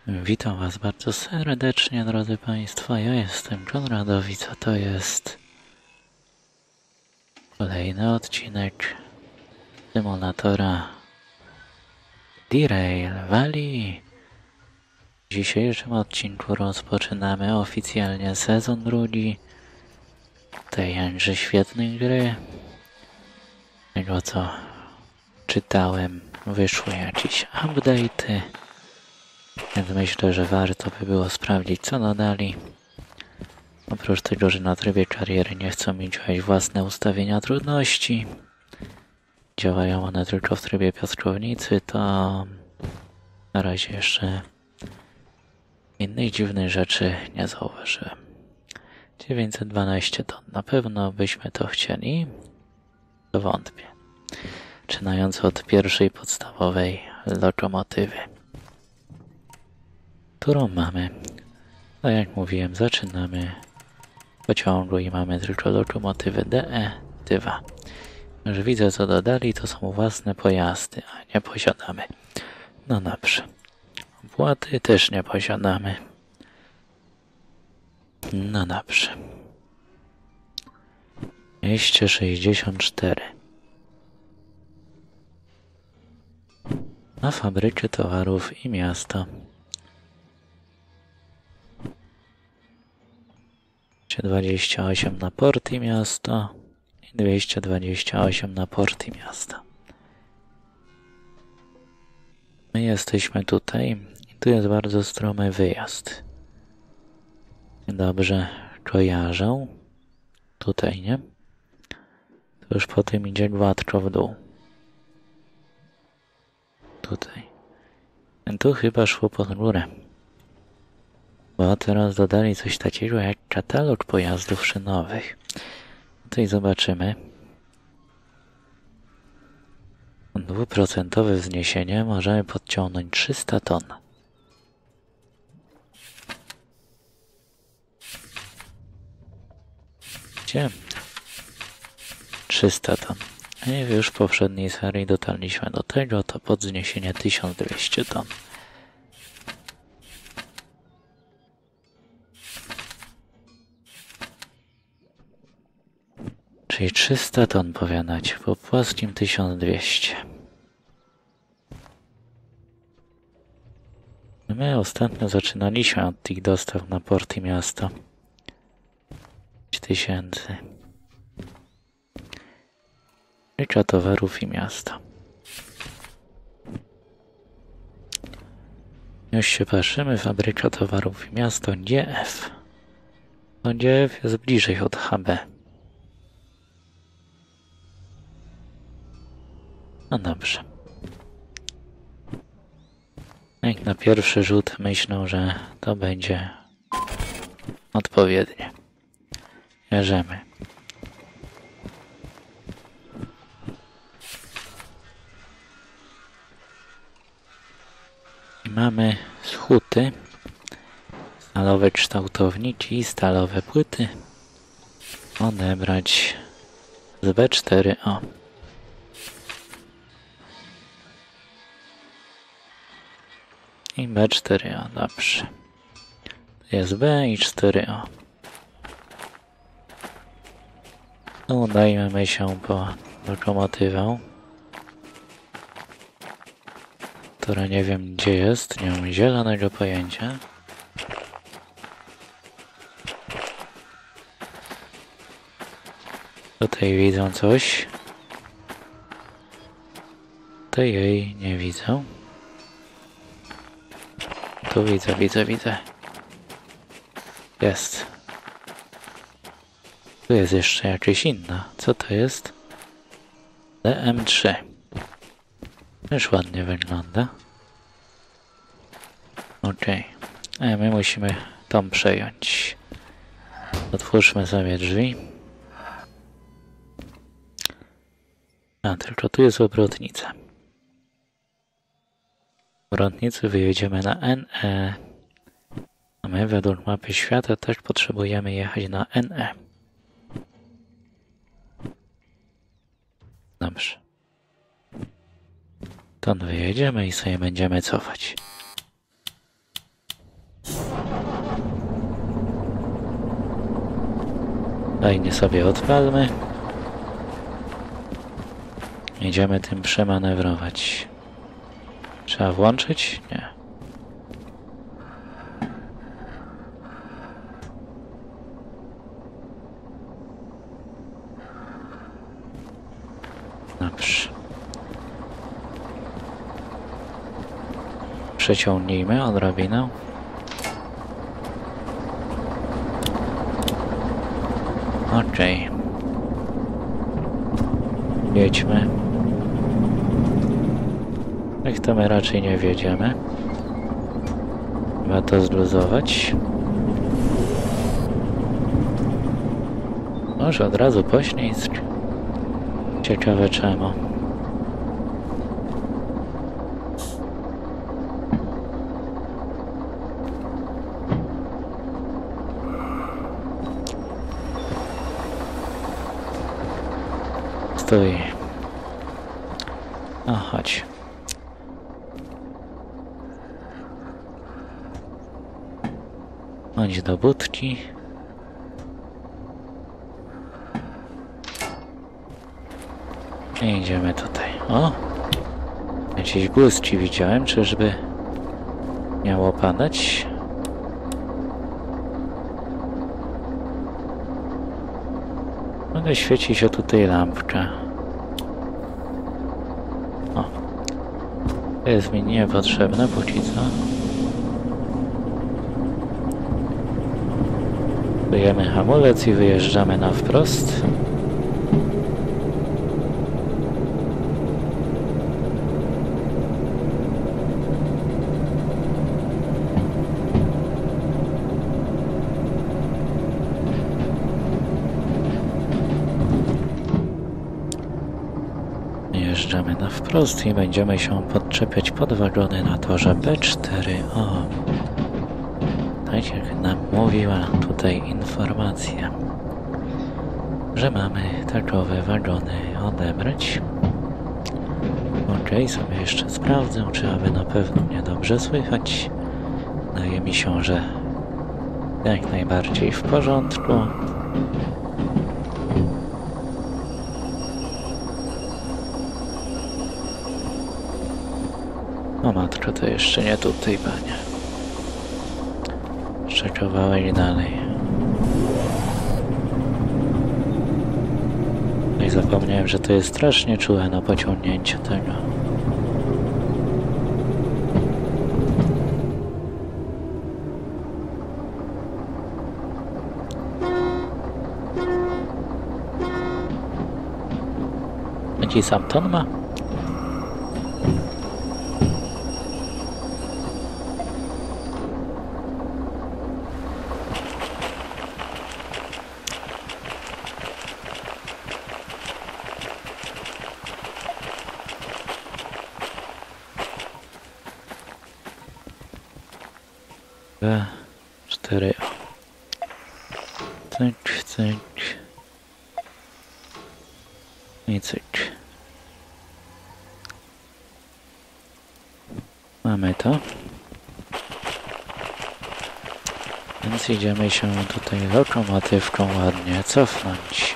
Witam Was bardzo serdecznie, drodzy Państwo. Ja jestem Konradowic, a to jest kolejny odcinek symulatora Derail Valley. W dzisiejszym odcinku rozpoczynamy oficjalnie sezon drugi tej jakże świetnej gry. Z tego co czytałem, wyszły jakieś update'y. Więc myślę, że warto by było sprawdzić, co dodali. Oprócz tego, że na trybie kariery nie chcą mi działać własne ustawienia trudności, działają one tylko w trybie piaskownicy, to na razie jeszcze innych dziwnych rzeczy nie zauważyłem. 912 ton. Na pewno byśmy to chcieli? To wątpię. Zaczynając od pierwszej podstawowej lokomotywy, którą mamy. No jak mówiłem, zaczynamy w pociągu i mamy tylko lokomotywę DE-2. Już widzę, co dodali, to są własne pojazdy, a nie posiadamy. No dobrze. Opłaty też nie posiadamy. No dobrze. 264. Na fabrykę towarów i miasto. 228 na port i miasto i 228 na port i miasto. My jesteśmy tutaj i tu jest bardzo stromy wyjazd. Dobrze kojarzę. Tutaj, nie? To już potem idzie gładko w dół. Tutaj. Tu chyba szło pod górę. Bo teraz dodali coś takiego jak katalog pojazdów szynowych. Tutaj zobaczymy. 2% wzniesienie. Możemy podciągnąć 300 ton. Gdzie? 300 ton. I już w poprzedniej serii dotarliśmy do tego, to podzniesienie 1200 ton. Czyli 300 ton powiadacie, po płaskim 1200. My ostatnio zaczynaliśmy od tych dostaw na port i miasto. 5000. Fabryka towarów i miasto. Już się patrzymy, fabryka towarów i miasto GF. No GF jest bliżej od HB. No dobrze. Jak na pierwszy rzut myślę, że to będzie odpowiednie. Bierzemy. I mamy schuty, stalowe kształtowniki i stalowe płyty. Odebrać z B4O. I B4O, dobrze. To jest B i 4O. No, udajemy się po lokomotywę, która nie wiem gdzie jest, nie mam zielonego pojęcia. Tutaj widzę coś. Tutaj jej nie widzę. Tu widzę. Jest. Tu jest jeszcze jakaś inna. Co to jest? DM3. Już ładnie wygląda. Okej. A my musimy tą przejąć. Otwórzmy sobie drzwi. A, tylko tu jest obrotnica. W obrotnicy wyjedziemy na NE. A my według mapy świata też potrzebujemy jechać na NE. Dobrze. Stąd wyjedziemy i sobie będziemy cofać. Fajnie sobie odpalmy. Idziemy tym przemanewrować. Trzeba włączyć? Nie. Dobrze. Przeciągnijmy odrobinę. Okej. Jedźmy. Jak to my raczej nie wiedziemy. Trzeba to zluzować. Może od razu poślizg. Ciekawe czemu. Stój. No chodź. Chodź do budki. I idziemy tutaj. O! Jakiś błysk ci widziałem, czyżby miało padać? Mogę świeci się tutaj lampka. O! To jest mi niepotrzebne póki co. Dajemy hamulec i wyjeżdżamy na wprost. Wjeżdżamy na wprost i będziemy się podczepiać pod wagony na torze B4O. Tak jak nam mówiła tutaj informacja, że mamy takowe wagony odebrać. Ok, sobie jeszcze sprawdzę, czy aby na pewno mnie dobrze słychać. Wydaje mi się, że jak najbardziej w porządku. O matko, to jeszcze nie tutaj, panie. Jeszcze kawałek dalej. No i zapomniałem, że to jest strasznie czułe na pociągnięcie tego. Jaki sam ton ma? B4O. Cyk, cyk. I cyk. Mamy to. Więc idziemy się tutaj lokomotywką ładnie cofnąć.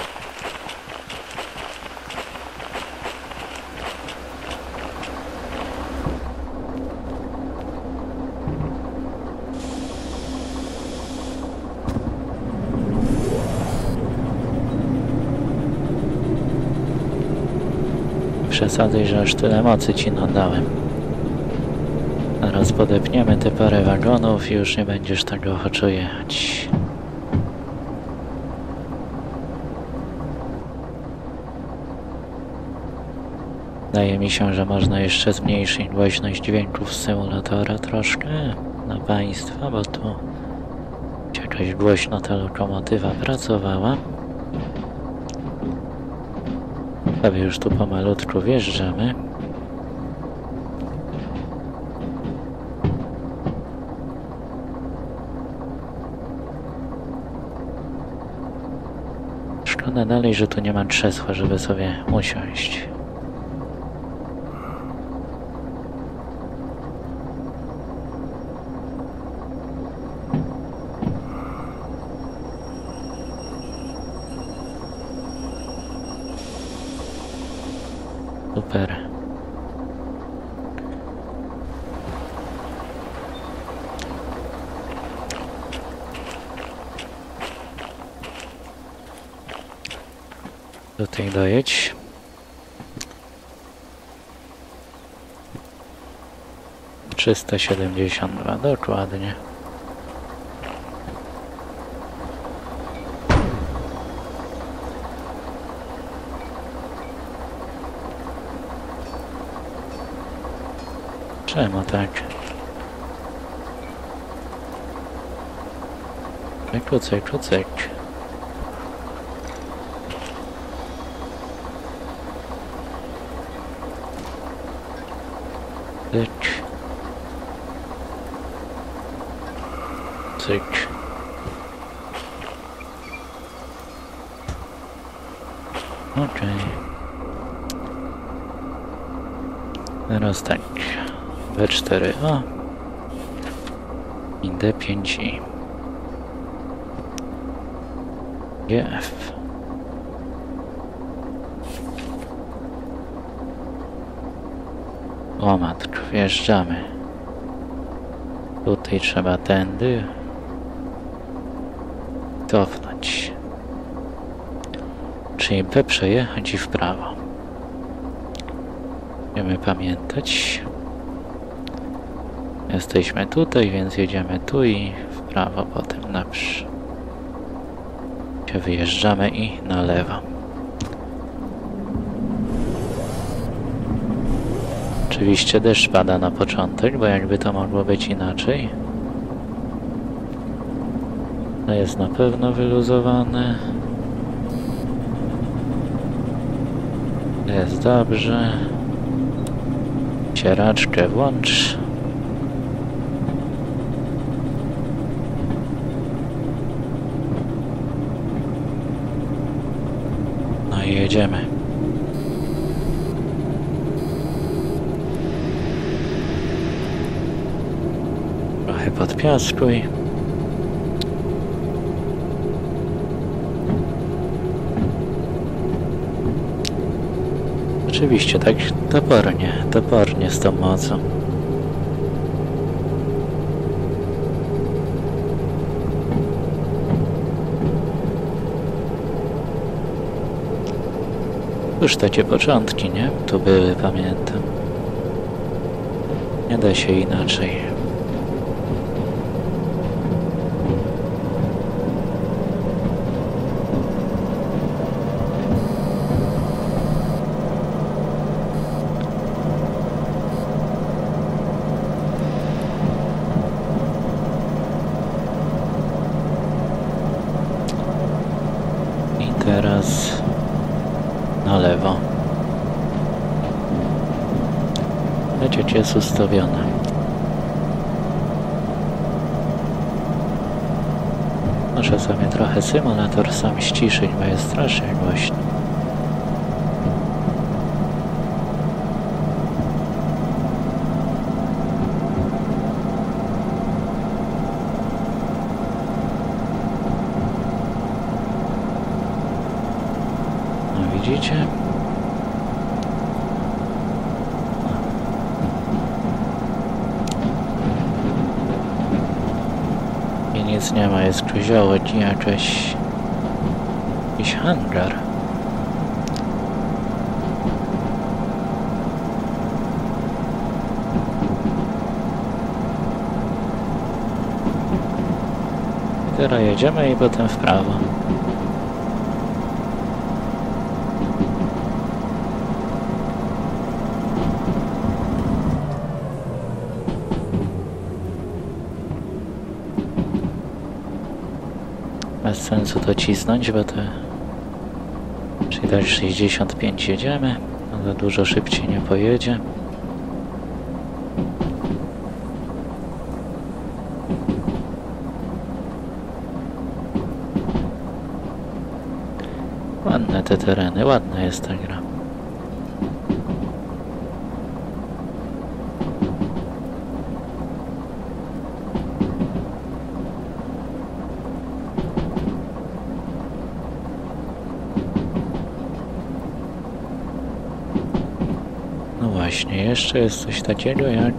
Przesadzaj, że aż tyle mocy ci nadałem. Zaraz podepniemy te parę wagonów i już nie będziesz tak ochoczo jechać. Wydaje mi się, że można jeszcze zmniejszyć głośność dźwięków z symulatora troszkę dla Państwa, bo tu jakaś głośno ta lokomotywa pracowała. Prawie już tu pomalutku wjeżdżamy. Szkoda dalej, że tu nie ma krzesła, żeby sobie usiąść. Super. Tutaj dojedź. $372, dokładnie. Czemu tak? Cyk, cyk. Cyk. Okej. Teraz tak. B4A i D5I. GF. O matko, wjeżdżamy. Tutaj trzeba tędy cofnąć. Czyli B przejechać i w prawo. Musimy pamiętać. Jesteśmy tutaj, więc jedziemy tu i w prawo, potem na przy. Wyjeżdżamy i na lewo. Oczywiście deszcz pada na początek, bo jakby to mogło być inaczej. To jest na pewno wyluzowane. Jest dobrze. Cieraczkę włącz. No i jedziemy. Trochę podpiaskuj. Oczywiście tak topornie z tą mocą. Już takie początki, nie? Tu były, pamiętam. Nie da się inaczej. I teraz na lewo. Lecieć jest ustawione. Muszę sobie trochę symulator sam ściszyć, bo jest strasznie głośno. No widzicie? Nic nie ma, jest kozioło, jakiś hangar. Teraz jedziemy i potem w prawo. Bez sensu to cisnąć, bo to... Czyli dać 65 jedziemy, ale dużo szybciej nie pojedzie. Ładne te tereny, ładna jest ta gra. właśnie, jeszcze jest coś takiego jak...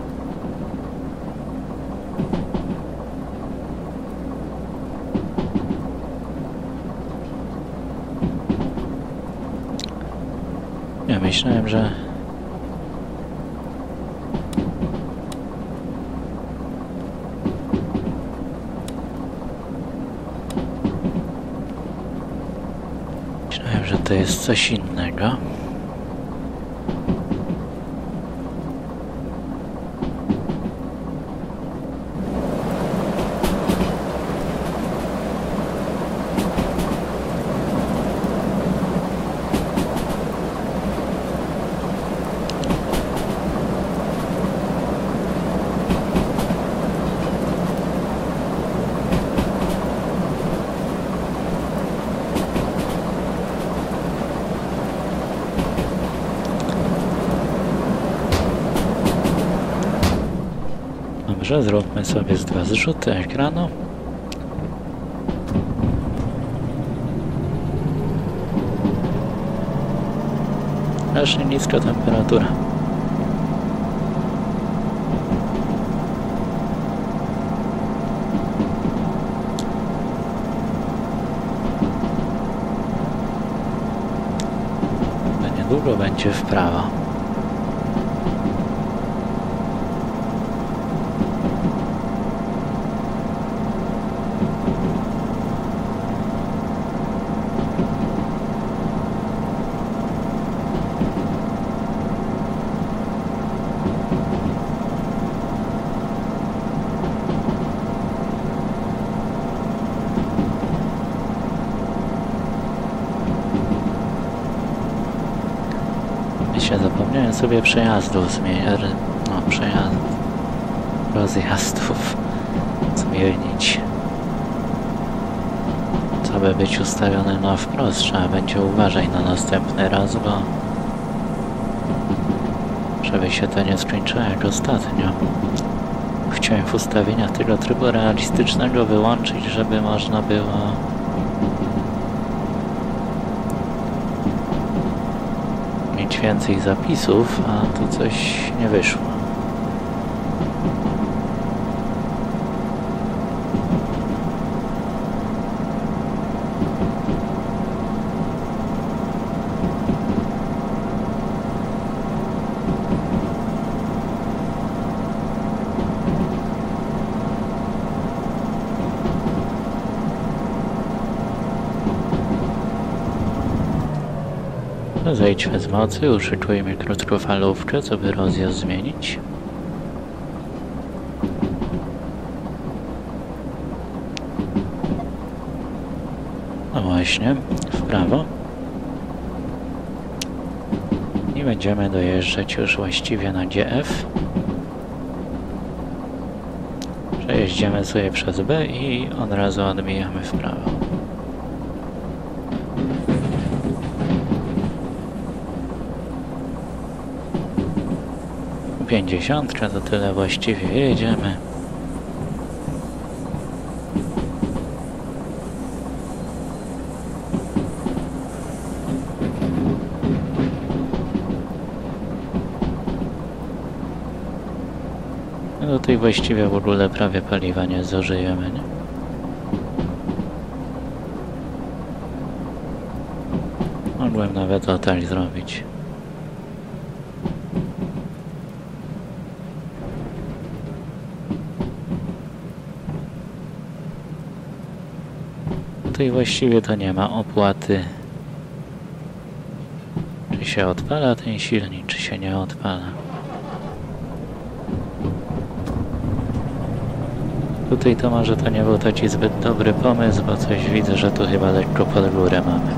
Ja myślałem, że... Myślałem, że to jest coś innego. Dobrze, zróbmy sobie z 2 zrzuty ekranu. Aż niska temperatura. Niedługo będzie w prawo. Zapomniałem sobie przejazdów zmieniać, rozjazdów zmienić. Co by być ustawione na wprost, trzeba będzie uważać na następny raz, bo żeby się to nie skończyło jak ostatnio. Chciałem w ustawieniach tego trybu realistycznego wyłączyć, żeby można było mieć więcej zapisów, a tu coś nie wyszło. Zejdźmy z mocy, uszykujmy krótkofalówkę, co by rozjazd zmienić. No właśnie, w prawo. I będziemy dojeżdżać już właściwie na GF. Przejeździmy sobie przez B i od razu odbijamy w prawo. 50, to tyle właściwie jedziemy. No tutaj właściwie w ogóle prawie paliwa nie zużyjemy, nie? Mogłem nawet o tak zrobić. Tutaj właściwie to nie ma opłaty. Czy się odpala ten silnik, czy się nie odpala. Tutaj to może to nie był taki zbyt dobry pomysł, bo coś widzę, że tu chyba lekko pod górę mamy.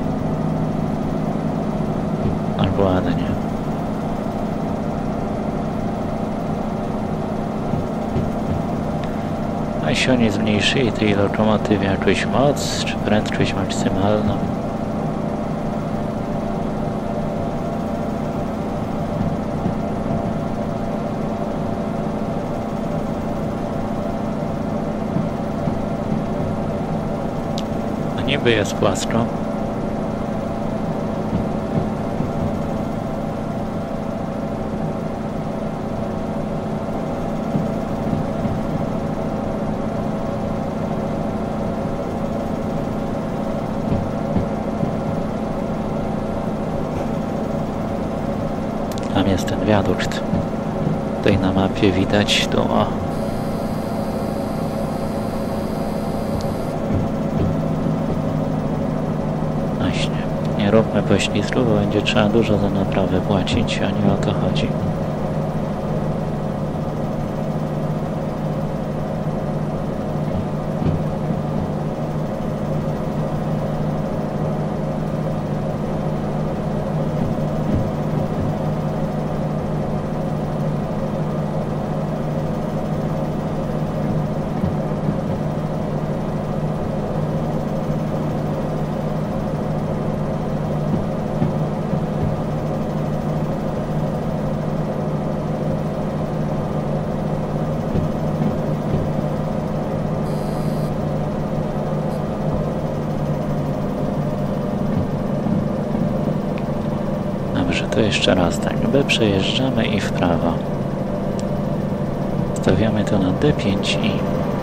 Albo ładnie. A jeśli oni zmniejszyli tej lokomotywie jakąś moc, czy prędkość maksymalną. No niby jest płasko. jest ten wiadukt. Tutaj na mapie widać tu, o. Właśnie, nie róbmy poślizgu, bo będzie trzeba dużo za naprawę płacić, a nie o to chodzi. Dobrze, to jeszcze raz tak, B przejeżdżamy i w prawo. Stawiamy to na D5 i...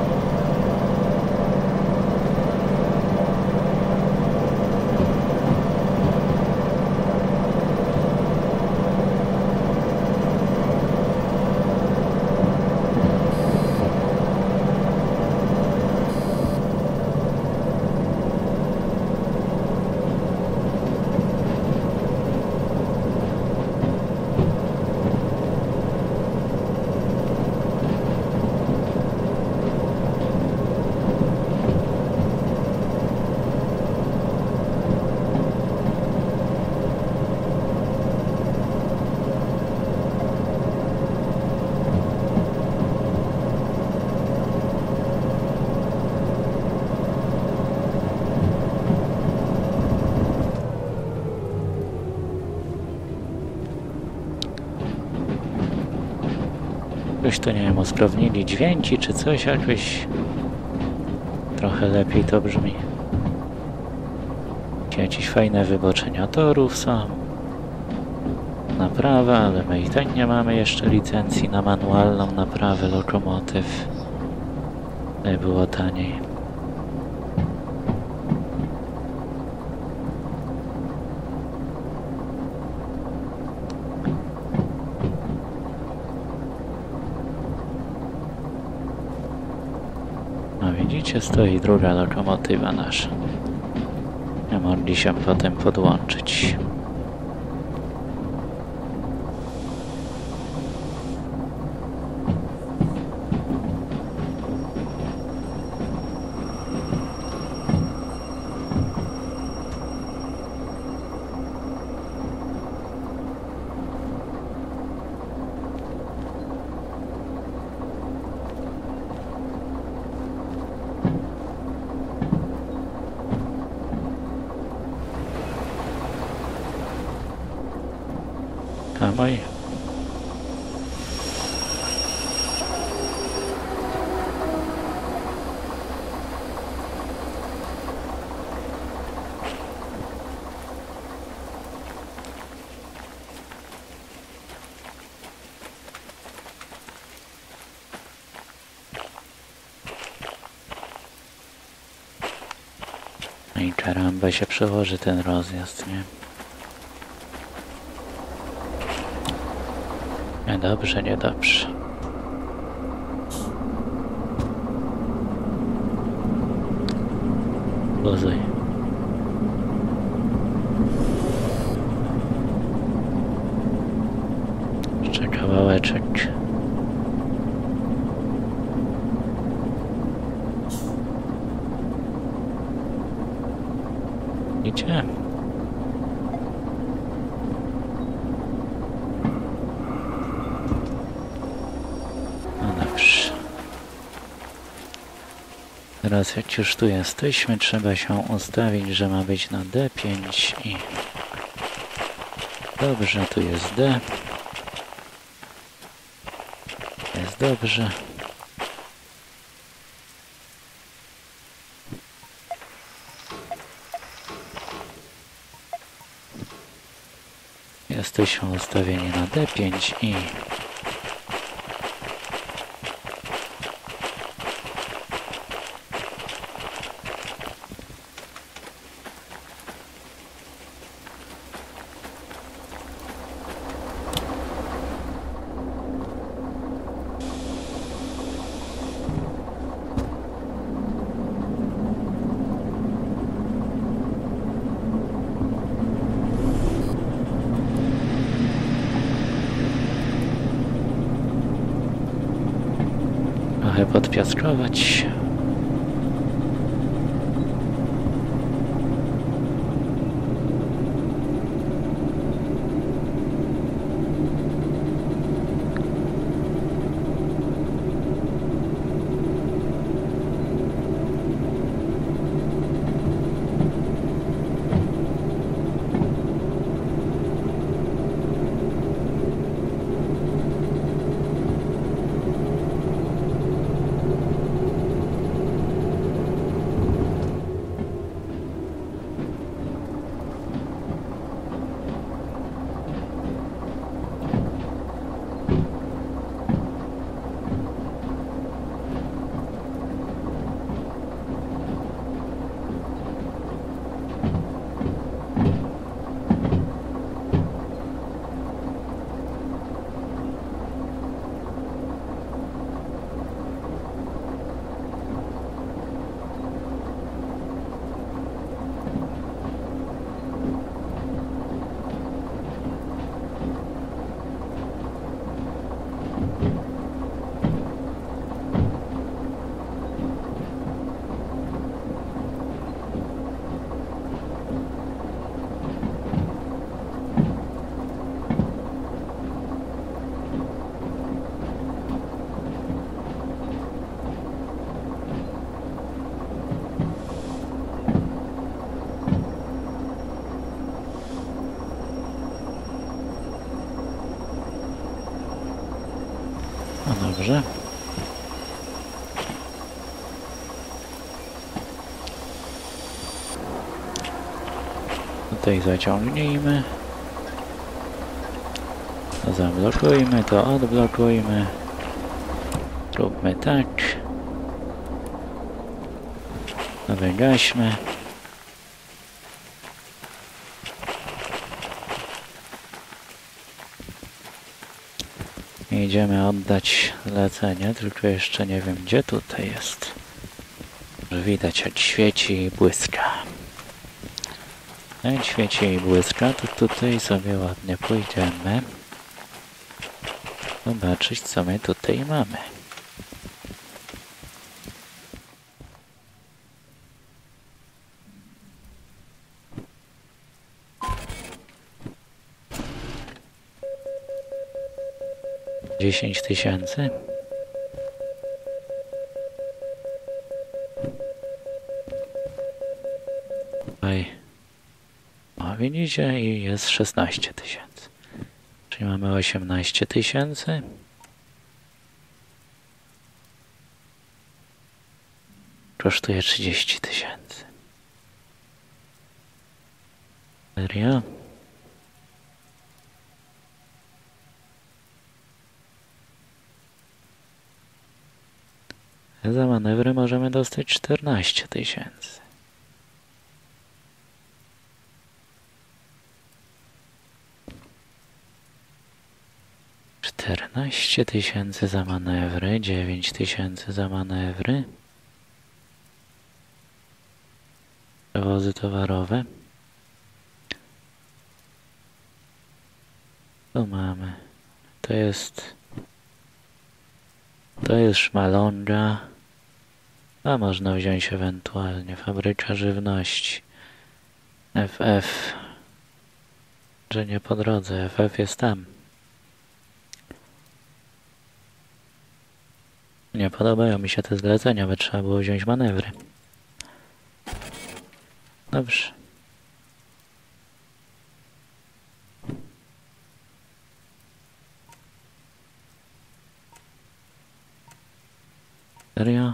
Jakoś to, nie wiem, usprawnili dźwięki czy coś, jakoś trochę lepiej to brzmi. Jakieś fajne wyboczenia torów są. Naprawa, ale my i tak nie mamy jeszcze licencji na manualną naprawę lokomotyw. By było taniej. No widzicie, stoi druga lokomotywa nasza. Nie mogli się potem podłączyć. A moi. No i karamba się przełoży ten rozjazd, nie? Niedobrze, niedobrze. Luzuj. Jeszcze kawałeczek. Idzie. Teraz jak już tu jesteśmy, trzeba się ustawić, że ma być na D5 i... Dobrze, tu jest D. Jest dobrze. Jesteśmy ustawieni na D5 i... trochę podpiaskować. No dobrze. Tutaj zaciągnijmy. To zablokujmy, to odblokujmy. Róbmy tak. To wygaśmy. Idziemy oddać zlecenie, tylko jeszcze nie wiem, gdzie tutaj jest. Że widać, jak świeci i błyska. Jak świeci i błyska, to tutaj sobie ładnie pójdziemy. Zobaczyć, co my tutaj mamy. $10 000. Tutaj, o widzicie, i jest 16 000. Czyli mamy 18 000. Kosztuje 30 000. Serio? Za manewry możemy dostać 14 000. 14 000 za manewry, 9 000 za manewry. Przewozy towarowe. Tu mamy. To jest szmaląga. A można wziąć ewentualnie fabryka żywności. FF. Że nie po drodze. FF jest tam. Nie podobają mi się te zlecenia, by trzeba było wziąć manewry. Dobrze. Serio?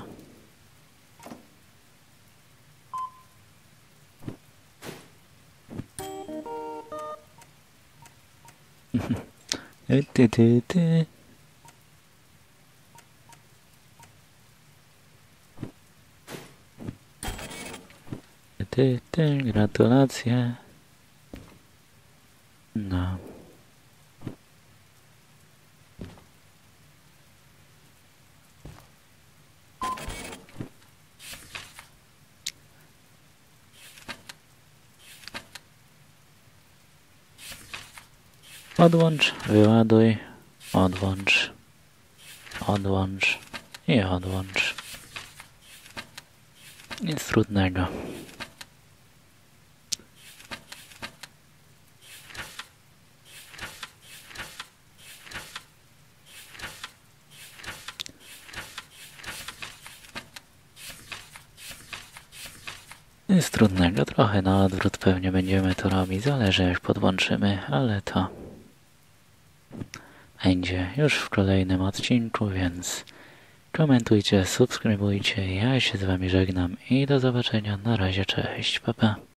Gratulacje. No. Odłącz, wyładuj, odłącz, odłącz. i odłącz. Nic trudnego. Nic trudnego, trochę na odwrót pewnie będziemy to robić, zależy jak podłączymy, ale to będzie już w kolejnym odcinku, więc komentujcie, subskrybujcie, ja się z wami żegnam i do zobaczenia, na razie, cześć, pa pa.